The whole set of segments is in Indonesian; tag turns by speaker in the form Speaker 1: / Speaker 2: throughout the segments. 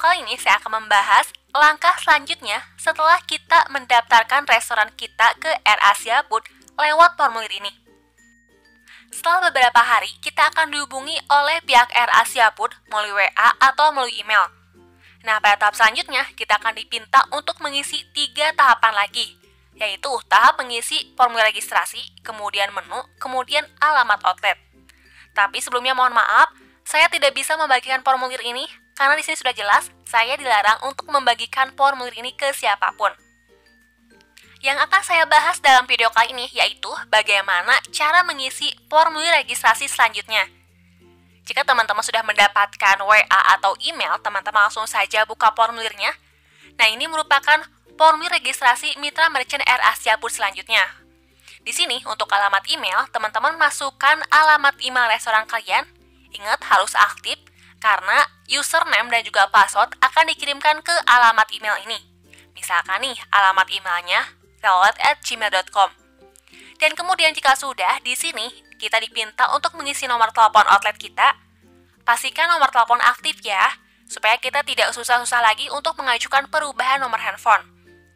Speaker 1: kali ini saya akan membahas langkah selanjutnya setelah kita mendaftarkan restoran kita ke AirAsia Food lewat formulir ini. Setelah beberapa hari, kita akan dihubungi oleh pihak AirAsia Food melalui WA atau melalui email. Nah, pada tahap selanjutnya, kita akan dipinta untuk mengisi 3 tahapan lagi, yaitu tahap mengisi formulir registrasi, kemudian menu, kemudian alamat outlet. Tapi sebelumnya mohon maaf, saya tidak bisa membagikan formulir ini karena di sini sudah jelas saya dilarang untuk membagikan formulir ini ke siapapun. Yang akan saya bahas dalam video kali ini yaitu bagaimana cara mengisi formulir registrasi selanjutnya. Jika teman-teman sudah mendapatkan WA atau email, teman-teman langsung saja buka formulirnya. Nah, ini merupakan formulir registrasi Mitra Merchant AirAsia Food selanjutnya. Di sini, untuk alamat email, teman-teman masukkan alamat email restoran kalian. Ingat, harus aktif, karena username dan juga password akan dikirimkan ke alamat email ini. Misalkan nih, alamat emailnya outlet@gmail.com. Dan kemudian jika sudah, di sini kita dipinta untuk mengisi nomor telepon outlet kita. Pastikan nomor telepon aktif ya, supaya kita tidak susah-susah lagi untuk mengajukan perubahan nomor handphone.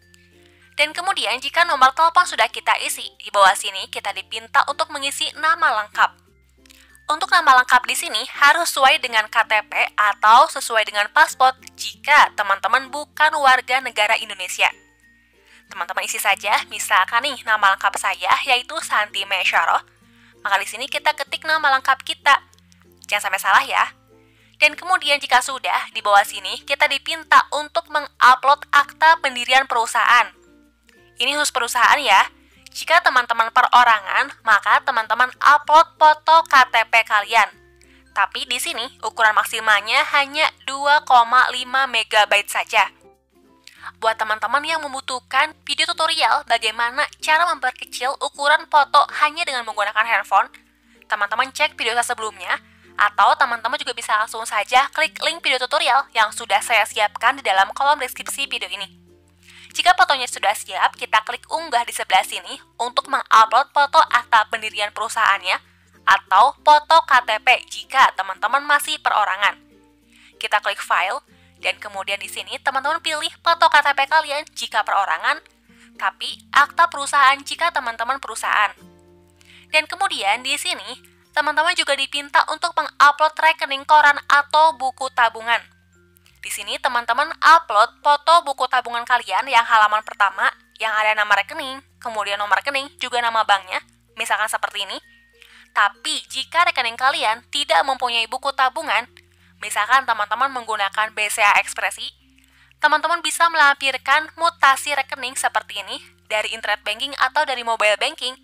Speaker 1: Dan kemudian jika nomor telepon sudah kita isi, di bawah sini kita dipinta untuk mengisi nama lengkap. Untuk nama lengkap di sini harus sesuai dengan KTP atau sesuai dengan paspor jika teman-teman bukan warga negara Indonesia. Teman-teman isi saja, misalkan nih nama lengkap saya yaitu Santi Mesyarah. Maka di sini kita ketik nama lengkap kita. Jangan sampai salah ya. Dan kemudian jika sudah, di bawah sini kita dipinta untuk mengupload akta pendirian perusahaan. Ini khusus perusahaan ya. Jika teman-teman perorangan, maka teman-teman upload foto KTP kalian. Tapi di sini ukuran maksimalnya hanya 2,5 MB saja. Buat teman-teman yang membutuhkan video tutorial bagaimana cara memperkecil ukuran foto hanya dengan menggunakan handphone, teman-teman cek video saya sebelumnya, atau teman-teman juga bisa langsung saja klik link video tutorial yang sudah saya siapkan di dalam kolom deskripsi video ini. Jika fotonya sudah siap, kita klik unggah di sebelah sini untuk mengupload foto akta pendirian perusahaannya atau foto KTP jika teman-teman masih perorangan. Kita klik file, dan kemudian di sini teman-teman pilih foto KTP kalian jika perorangan, tapi akta perusahaan jika teman-teman perusahaan. Dan kemudian di sini teman-teman juga dipinta untuk mengupload rekening koran atau buku tabungan. Di sini teman-teman upload foto buku tabungan kalian yang halaman pertama yang ada nama rekening, kemudian nomor rekening, juga nama banknya, misalkan seperti ini. Tapi jika rekening kalian tidak mempunyai buku tabungan, misalkan teman-teman menggunakan BCA Ekspresi, teman-teman bisa melampirkan mutasi rekening seperti ini dari internet banking atau dari mobile banking.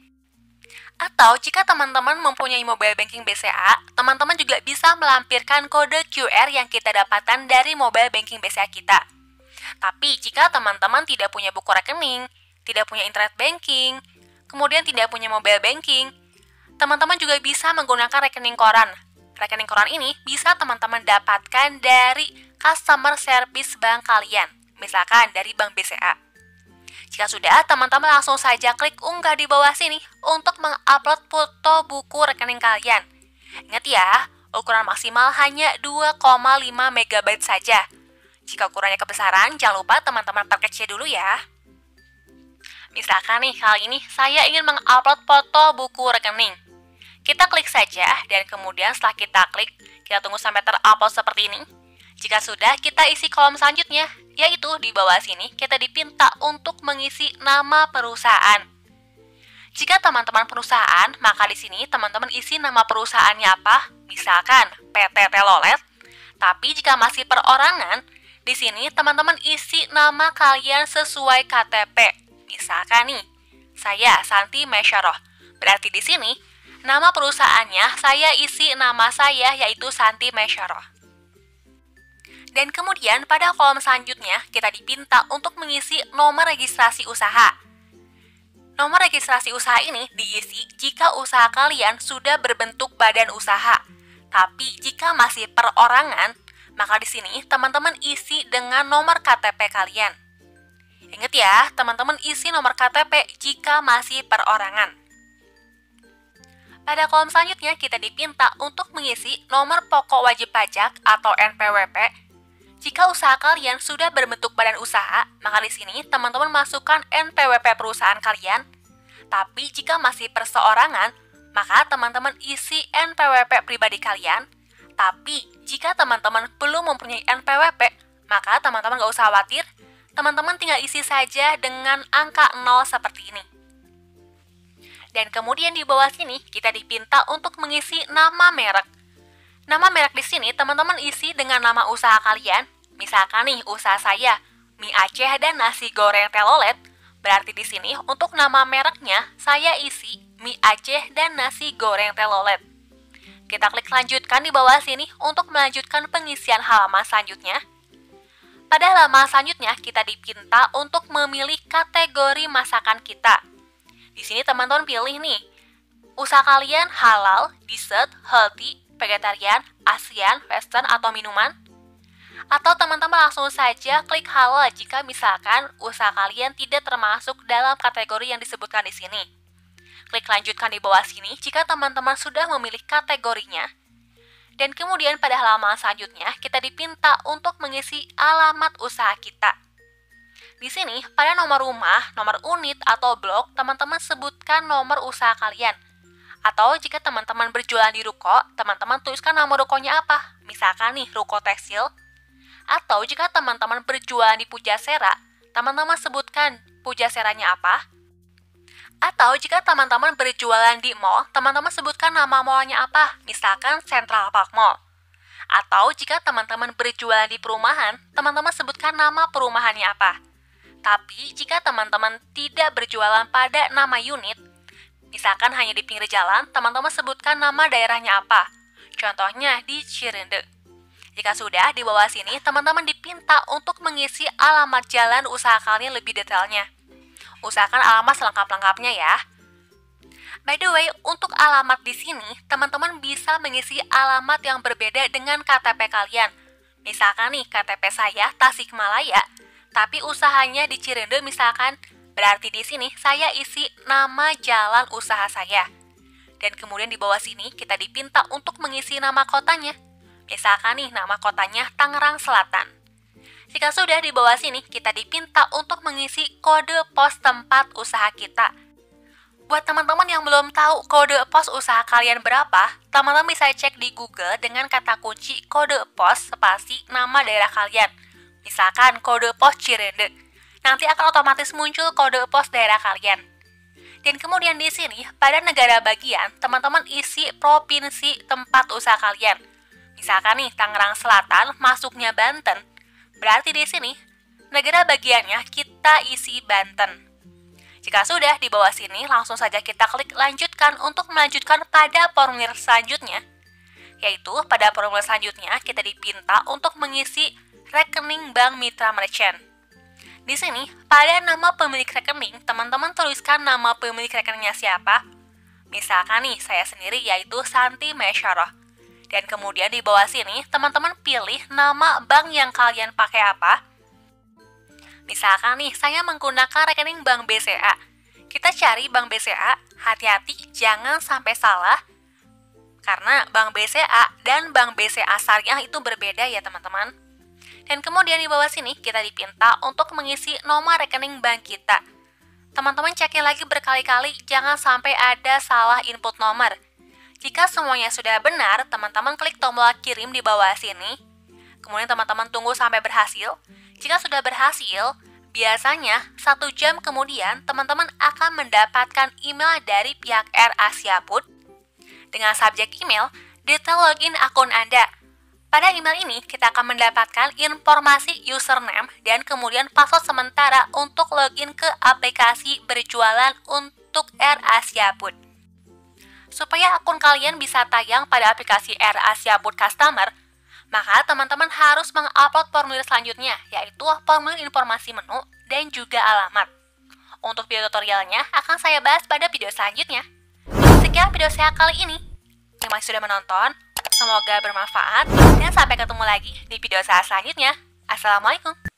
Speaker 1: Atau jika teman-teman mempunyai mobile banking BCA, teman-teman juga bisa melampirkan kode QR yang kita dapatkan dari mobile banking BCA kita. Tapi jika teman-teman tidak punya buku rekening, tidak punya internet banking, kemudian tidak punya mobile banking, teman-teman juga bisa menggunakan rekening koran. Rekening koran ini bisa teman-teman dapatkan dari customer service bank kalian, misalkan dari bank BCA. Jika sudah, teman-teman langsung saja klik unggah di bawah sini untuk mengupload foto buku rekening kalian. Ingat ya, ukuran maksimal hanya 2,5 MB saja. Jika ukurannya kebesaran, jangan lupa teman-teman perkecil dulu ya. Misalkan nih, kali ini saya ingin mengupload foto buku rekening. Kita klik saja, dan kemudian setelah kita klik, kita tunggu sampai terupload seperti ini. Jika sudah, kita isi kolom selanjutnya, yaitu di bawah sini kita dipinta untuk mengisi nama perusahaan. Jika teman-teman perusahaan, maka di sini teman-teman isi nama perusahaannya apa? Misalkan PT Telolet. Tapi jika masih perorangan, di sini teman-teman isi nama kalian sesuai KTP. Misalkan nih, saya Santi Mesyarah. Berarti di sini nama perusahaannya saya isi nama saya yaitu Santi Mesyarah. Dan kemudian pada kolom selanjutnya kita dipinta untuk mengisi nomor registrasi usaha. Nomor registrasi usaha ini diisi jika usaha kalian sudah berbentuk badan usaha. Tapi jika masih perorangan, maka di sini teman-teman isi dengan nomor KTP kalian. Ingat ya, teman-teman isi nomor KTP jika masih perorangan. Pada kolom selanjutnya kita dipinta untuk mengisi nomor pokok wajib pajak atau NPWP. Jika usaha kalian sudah berbentuk badan usaha, maka di sini teman-teman masukkan NPWP perusahaan kalian. Tapi jika masih perseorangan, maka teman-teman isi NPWP pribadi kalian. Tapi jika teman-teman belum mempunyai NPWP, maka teman-teman nggak usah khawatir. Teman-teman tinggal isi saja dengan angka 0 seperti ini. Dan kemudian di bawah sini kita dipinta untuk mengisi nama merek. Nama merek di sini teman-teman isi dengan nama usaha kalian. Misalkan nih usaha saya, mie Aceh dan nasi goreng telolet. Berarti di sini untuk nama mereknya saya isi mie Aceh dan nasi goreng telolet. Kita klik lanjutkan di bawah sini untuk melanjutkan pengisian halaman selanjutnya. Pada halaman selanjutnya kita dipinta untuk memilih kategori masakan kita. Di sini teman-teman pilih nih, usaha kalian halal, dessert, healthy, vegetarian, Asian, western, atau minuman. Atau teman-teman langsung saja klik halal jika misalkan usaha kalian tidak termasuk dalam kategori yang disebutkan di sini. Klik lanjutkan di bawah sini jika teman-teman sudah memilih kategorinya. Dan kemudian pada halaman selanjutnya kita dipinta untuk mengisi alamat usaha kita. Di sini pada nomor rumah, nomor unit, atau blok, teman-teman sebutkan nomor usaha kalian. Atau jika teman-teman berjualan di ruko, teman-teman tuliskan nama rukonya apa. Misalkan nih, ruko tekstil. Atau jika teman-teman berjualan di Pujasera, teman-teman sebutkan Pujaseranya apa. Atau jika teman-teman berjualan di mall, teman-teman sebutkan nama mallnya apa. Misalkan Central Park Mall. Atau jika teman-teman berjualan di perumahan, teman-teman sebutkan nama perumahannya apa. Tapi jika teman-teman tidak berjualan pada nama unit, misalkan hanya di pinggir jalan, teman-teman sebutkan nama daerahnya apa. Contohnya di Cirende. Jika sudah, di bawah sini teman-teman dipinta untuk mengisi alamat jalan usaha kalian lebih detailnya. Usahakan alamat selengkap-lengkapnya ya. By the way, untuk alamat di sini, teman-teman bisa mengisi alamat yang berbeda dengan KTP kalian. Misalkan nih, KTP saya Tasikmalaya, tapi usahanya di Cirende misalkan. Berarti di sini saya isi nama jalan usaha saya. Dan kemudian di bawah sini kita dipinta untuk mengisi nama kotanya. Misalkan nih nama kotanya Tangerang Selatan. Jika sudah di bawah sini kita dipinta untuk mengisi kode pos tempat usaha kita. Buat teman-teman yang belum tahu kode pos usaha kalian berapa, teman-teman bisa cek di Google dengan kata kunci kode pos spasi nama daerah kalian. Misalkan kode pos Cirende. Nanti akan otomatis muncul kode pos daerah kalian. Dan kemudian di sini, pada negara bagian, teman-teman isi provinsi tempat usaha kalian. Misalkan nih, Tangerang Selatan masuknya Banten. Berarti di sini, negara bagiannya kita isi Banten. Jika sudah, di bawah sini langsung saja kita klik lanjutkan untuk melanjutkan pada formulir selanjutnya. Yaitu, pada formulir selanjutnya kita dipinta untuk mengisi rekening bank mitra merchant. Di sini, pada nama pemilik rekening, teman-teman tuliskan nama pemilik rekeningnya siapa. Misalkan nih, saya sendiri yaitu Santi Mesyarah. Dan kemudian di bawah sini, teman-teman pilih nama bank yang kalian pakai apa. Misalkan nih, saya menggunakan rekening bank BCA. Kita cari bank BCA, hati-hati jangan sampai salah. Karena bank BCA dan bank BCA Syariah itu berbeda ya teman-teman. Dan kemudian di bawah sini kita dipinta untuk mengisi nomor rekening bank kita. Teman-teman cekin lagi berkali-kali, jangan sampai ada salah input nomor. Jika semuanya sudah benar, teman-teman klik tombol kirim di bawah sini. Kemudian teman-teman tunggu sampai berhasil. Jika sudah berhasil, biasanya 1 jam kemudian teman-teman akan mendapatkan email dari pihak AirAsia Food dengan subjek email, detail login akun Anda. Pada email ini, kita akan mendapatkan informasi username dan kemudian password sementara untuk login ke aplikasi berjualan untuk AirAsia Food. Supaya akun kalian bisa tayang pada aplikasi AirAsia Food Customer, maka teman-teman harus mengupload formulir selanjutnya, yaitu formulir informasi menu dan juga alamat. Untuk video tutorialnya akan saya bahas pada video selanjutnya. Sekian video saya kali ini. Terima kasih sudah menonton. Semoga bermanfaat dan sampai ketemu lagi di video saya selanjutnya. Assalamualaikum.